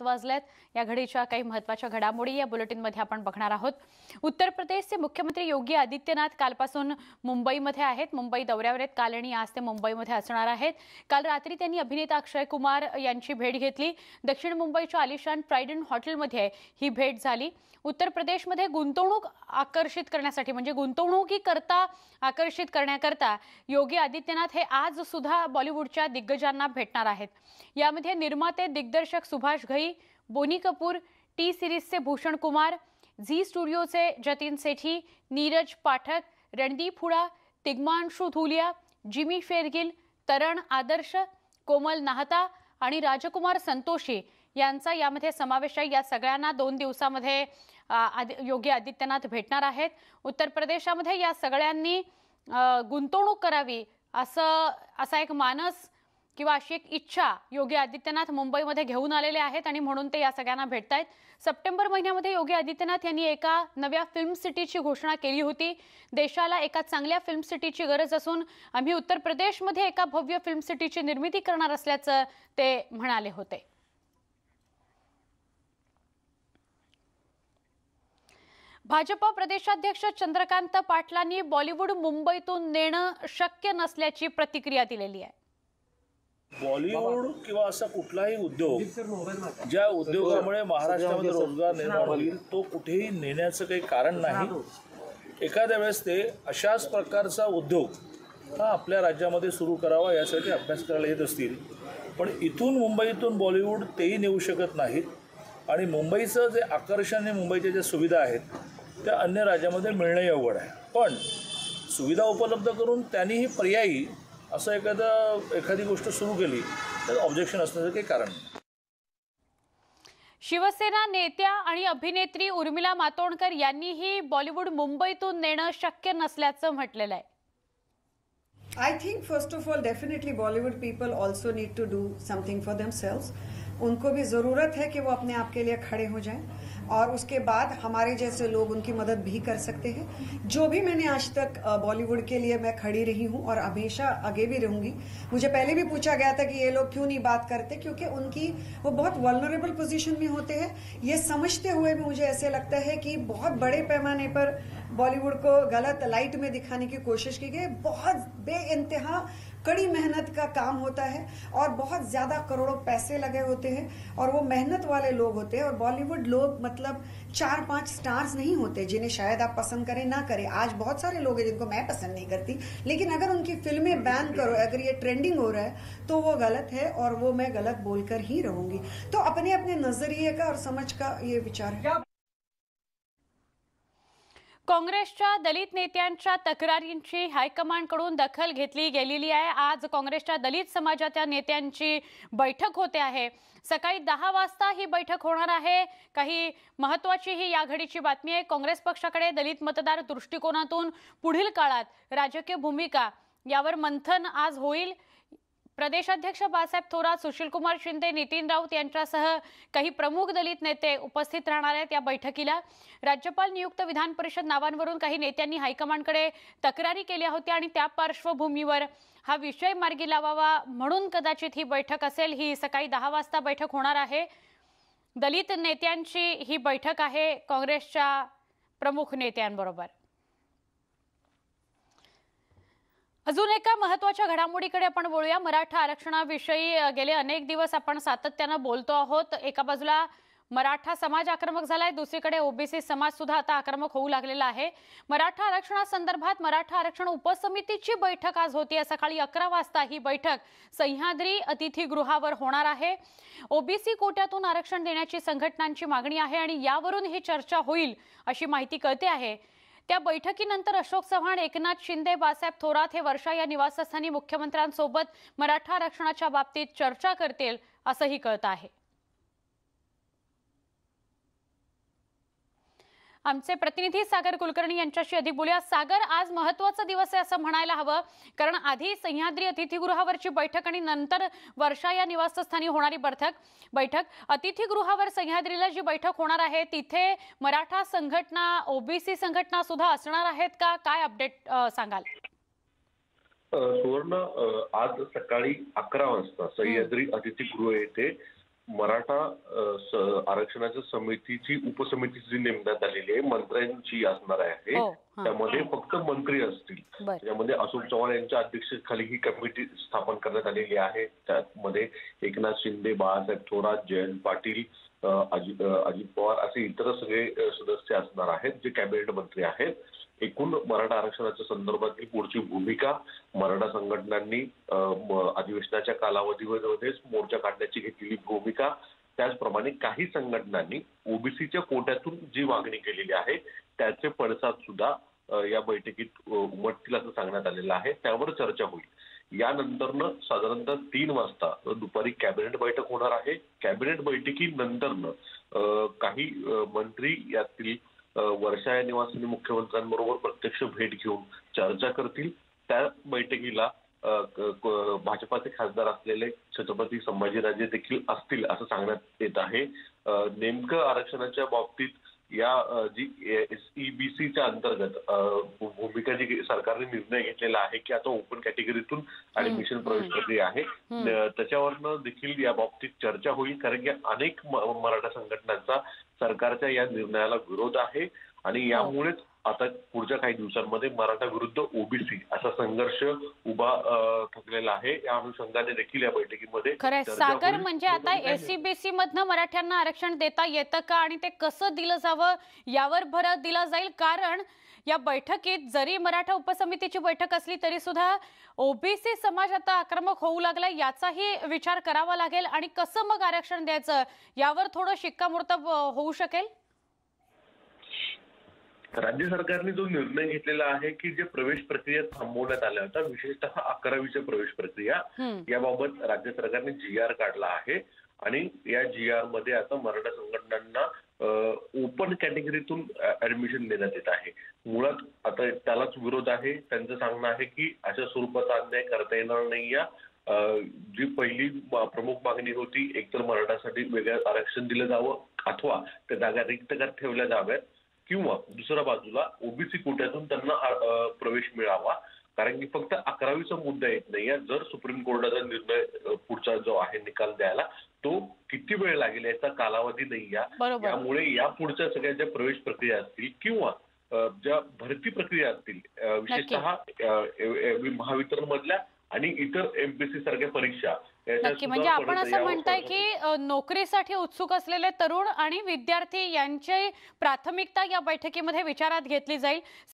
7 वाजलेत। या घडीच्या काही महत्त्वाच्या घडामोडी या बुलेटिनमध्ये आपण बघणार आहोत। उत्तर प्रदेशचे मुख्यमंत्री योगी आदित्यनाथ कालपासून मुंबईमध्ये आहेत। मुंबई दौऱ्यावर आहेत काल आणि आज ते मुंबईमध्ये असणार आहेत। काल रात्री त्यांनी अभिनेता अक्षय कुमार यांची भेट घेतली। दक्षिण मुंबईच्या आलिशान ट्रायडंट हॉटेलमध्ये ही भेट झाली। उत्तर प्रदेशमध्ये गुंतवणूक आकर्षित करण्यासाठी म्हणजे गुंतवणुकीकरता आकर्षित करण्याकरता योगी आदित्यनाथ हे आज सुद्धा बॉलिवूडच्या दिग्गजांना भेटणार आहेत। यामध्ये निर्माते दिग्दर्शक सुभाष घई, बोनी कपूर, टी सीरीजचे भूषण कुमार, झी स्टुडिओचे जतिन सेठी, नीरज पाठक, रणदीप हुडा, तिग्मांशु धूलिया, जिमी शेरगिल, तरण आदर्श, कोमल नाहता आणि राजकुमार संतोषी यांचा यामध्ये समावेश आहे। या सगळ्यांना 2 दिवसांमध्ये योगी आदित्यनाथ भेटणार आहेत। उत्तर प्रदेशामध्ये या सगळ्यांनी गुंतवणूक करावी असा एक मानस किंवा अशी एक इच्छा योगी आदित्यनाथ मुंबईमध्ये घेऊन आलेले आहेत आणि म्हणून ते या सगळ्यांना भेटतायत। सप्टेंबर महिन्यामध्ये योगी आदित्यनाथ यांनी एका नव्या फिल्म सिटीची घोषणा केली होती। देशाला एका चांगल्या फिल्म सिटीची गरज असून आम्ही उत्तर प्रदेशमध्ये एका भव्य फिल्म सिटीची निर्मिती करणार असल्याचं ते म्हणाले होते। भाजपा प्रदेशाध्यक्ष चंद्रकांत पाटलांनी बॉलिवूड मुंबईतून नेणं शक्य नसल्याची प्रतिक्रिया दिलेली आहे। बॉलिवूड किंवा असा कुठलाही उद्योग ज्या उद्योगामुळे महाराष्ट्रामध्ये रोजगार निर्माण होईल तो कुठेही नेण्याचं काही कारण नाही। एखाद्या वेळेस ते अशाच प्रकारचा उद्योग हा आपल्या राज्यामध्ये सुरू करावा यासाठी अभ्यास करायला येत असतील, पण इथून मुंबईतून बॉलिवूड तेही नेऊ शकत नाहीत आणि मुंबईचं जे आकर्षण आहे, मुंबईच्या ज्या सुविधा आहेत त्या अन्य राज्यामध्ये मिळणंही अवघड आहे। पण सुविधा उपलब्ध करून त्यांनीही पर्यायी असं एखादी गोष्ट सुरू केली तर ऑब्जेक्शन असण्याचं काही कारण नाही। शिवसेना नेत्या आणि अभिनेत्री उर्मिला मातोंडकर यांनीही बॉलिवूड मुंबईतून नेणं शक्य नसल्याचं म्हटलेलं आहे। I think first of all definitely Bollywood people also need to do something for themselves। उनको भी ज़रूरत है कि वो अपने आप के लिए खड़े हो जाएं और उसके बाद हमारे जैसे लोग उनकी मदद भी कर सकते हैं। जो भी मैंने आज तक बॉलीवुड के लिए मैं खड़ी रही हूँ और हमेशा आगे भी रहूँगी। मुझे पहले भी पूछा गया था कि ये लोग क्यों नहीं बात करते, क्योंकि उनकी वो बहुत वल्नरेबल पोजीशन में होते हैं। ये समझते हुए भी मुझे ऐसे लगता है कि बहुत बड़े पैमाने पर बॉलीवुड को गलत लाइट में दिखाने की कोशिश की गई। बहुत बेइंतहा कड़ी मेहनत का काम होता है और बहुत ज़्यादा करोड़ों पैसे लगे होते हैं और वो मेहनत वाले लोग होते हैं। और बॉलीवुड लोग मतलब 4-5 स्टार्स नहीं होते जिन्हें शायद आप पसंद करें ना करें। आज बहुत सारे लोग हैं जिनको मैं पसंद नहीं करती, लेकिन अगर उनकी फिल्में बैन करो, अगर ये ट्रेंडिंग हो रहा है तो वो गलत है और वो मैं गलत बोलकर ही रहूंगी। तो अपने अपने नजरिए का और समझ का ये विचार है। काँग्रेसच्या दलित नेत्यांच्या तक्रारींची हायकमांडकडून दखल घेतली गेलेली आहे। आज काँग्रेसच्या दलित समाजाच्या नेत्यांची बैठक होते आहे। सकाळी 10 वाजता ही बैठक होणार आहे। काही महत्त्वाची ही या घडीची बातमी आहे। काँग्रेस पक्षाकडे दलित मतदार दृष्टिकोनातून पुढील काळात राजकीय भूमिका यावर मंथन आज होईल। प्रदेशाध्यक्ष बाळासाहेब थोरात, सुशीलकुमार शिंदे, नितीन राऊत यांच्यासह काही प्रमुख दलित नेते उपस्थित राहणार आहेत या बैठकीला। राज्यपाल नियुक्त विधान परिषद नावांवरून काही नेत्यांनी हायकमांडकडे तक्रारी केल्या होत्या आणि त्या पार्श्वभूमीवर हा विषय मार्गी लावावा म्हणून कदाचित ही बैठक असेल। ही सकाळी 10 वाजता बैठक होणार आहे। दलित नेत्यांची ही बैठक आहे काँग्रेसच्या प्रमुख नेत्यांबरोबर। अजून एका महत्त्वाच्या घडामोडीकडे आपण बोलूया। मराठा आरक्षणाविषयी गेले अनेक दिवस आपण सातत्यानं बोलतो आहोत। एका बाजूला मराठा समाज आक्रमक झालाय, दुसरीकडे ओबीसी समाज सुद्धा आता आक्रमक होऊ लागलेला आहे। मराठा आरक्षणासंदर्भात मराठा आरक्षण उपसमितीची बैठक आज होती। सकाळी 11 वाजता ही बैठक सह्याद्री अतिथीगृहावर होणार आहे। ओबीसी कोट्यातून आरक्षण देण्याची संघटनांची मागणी आहे आणि यावरून ही चर्चा होईल अशी माहिती कळते आहे। त्या बैठकीनंतर अशोक चव्हाण, एकनाथ शिंदे, बाळासाहेब थोरात हे वर्षा या निवासस्थानी मुख्यमंत्र्यांसोबत मराठा आरक्षणाच्या बाबतीत चर्चा करतील असंही कळतं आहे। आमचे प्रतिनिधी सागर कुलकर्णी यांच्याशी अधिक बोलूया। सागर, आज महत्त्वाचा दिवस आहे असं म्हणायला हवं, कारण आधी सह्याद्री अतिथीगृहावरची बैठक आणि नंतर वर्षा या निवासस्थानी होणारी बैठक। अतिथीगृहावर सह्याद्रीला जी बैठक होणार आहे तिथे मराठा संघटना, ओबीसी संघटना सुद्धा असणार आहेत का? काय अपडेट सांगाल? सुवर्ण, आज सकाळी 11 वाजता सह्याद्री अतिथीगृह येथे मराठा आरक्षणाच्या समितीची उपसमितीची जी नेमण्यात आलेली आहे मंत्र्यांची असणार आहे. हो, हां. त्यामध्ये फक्त मंत्री असतील. बरं. त्यामध्ये अशोक चव्हाण यांच्या अध्यक्षतेखाली ही कमिटी स्थापन करण्यात आलेली आहे. त्यामध्ये एकनाथ शिंदे, बाळासाहेब थोरात, जयंत पाटील, अजित पवार असे इतर सगळे सदस्य असणार आहेत जे कॅबिनेट मंत्री आहेत. एकूण मराठा आरक्षणाच्या संदर्भातली पुढची भूमिका मराठा संघटनांनी अधिवेशनाच्या कालावधीमध्येच मोर्चा काढण्याची घेतलेली भूमिका, त्याचप्रमाणे काही संघटनांनी ओबीसीच्या कोट्यातून जी मागणी केलेली आहे त्याचे पडसाद सुद्धा या बैठकीत उमटतील असं सांगण्यात आलेलं आहे. त्यावर चर्चा होईल. यानंतरनं साधारणतः 3 वाजता दुपारी कॅबिनेट बैठक होणार आहे. कॅबिनेट बैठकीनंतरनं काही मंत्री यातील वर्षा या निवासी मुख्यमंत्र्यांबरोबर प्रत्यक्ष भेट घेऊन चर्चा करतील. त्या बैठकीला भाजपाचे खासदार असलेले छत्रपती संभाजीराजे देखील असतील असं सांगण्यात येत आहे. नेमकं आरक्षणाच्या बाबतीत या जी SEBCच्या अंतर्गत भूमिका जी सरकारने निर्णय घेतलेला आहे की आता ओपन कॅटेगरीतून ऍडमिशन प्रवेश प्रक्रिया आहे त्याच्यावरनं देखील या बाबतीत चर्चा होईल. कारण की अनेक मराठा संघटनांचा सरकारच्या या निर्णयाला विरोध आहे आणि यामुळेच आता पुढच्या काही दिवसांमध्ये मराठा विरुद्ध ओबीसी असा संघर्ष उभा ठकलेला आहे. या अनुषंगाने देखील या बैठकीमध्ये खरंय सागर, म्हणजे आता SEBC मधनं मराठ्यांना आरक्षण देता येतं का आणि ते कसं दिलं जावं यावर भर दिला जाईल. कारण या बैठकीत जरी मराठा उपसमितीची बैठक असली तरी सुद्धा ओबीसी समाज आता आक्रमक होऊ लागला याचाही विचार करावा लागेल आणि कसं मग आरक्षण द्यायचं यावर थोडं शिक्कामोर्तब होऊ शकेल. राज्य सरकारने जो निर्णय घेतलेला आहे की जे प्रवेश प्रक्रिया थांबवण्यात आल्या होत्या, विशेषतः 11वीच्या प्रवेश प्रक्रिया, याबाबत राज्य सरकारने GR काढला आहे आणि या GR मध्ये आता मराठा संघटनांना ओपन कॅटेगरीतून ऍडमिशन देण्यात येत आहे. मुळात आता त्यालाच विरोध आहे. त्यांचं सांगणं आहे की अशा स्वरूपाचा अन्याय करता येणार नाही. या जी पहिली प्रमुख मागणी होती एकतर मराठासाठी वेगळं आरक्षण दिलं जावं अथवा त्या जागा रिक्त ठेवल्या जाव्यात किंवा दुसऱ्या बाजूला ओबीसी कोट्यातून त्यांना प्रवेश मिळावा. कारण की फक्त 11वीचा मुद्दा येत नाही. जर सुप्रीम कोर्टाचा निर्णय पुढचा जो आहे निकाल द्यायला तो किती वेळ लागेल याचा कालावधी नाही. यामुळे या पुढच्या सगळ्या ज्या प्रवेश प्रक्रिया असतील किंवा ज्या भरती प्रक्रिया असतील विशेषतः महावितरण मधल्या आणि इतर MPSC सारख्या परीक्षा नक्की, म्हणजे आपण असं म्हणताय की नोकरीसाठी उत्सुक असलेले तरुण आणि विद्यार्थी यांची प्राथमिकता या बैठकीमध्ये विचारात घेतली जाईल.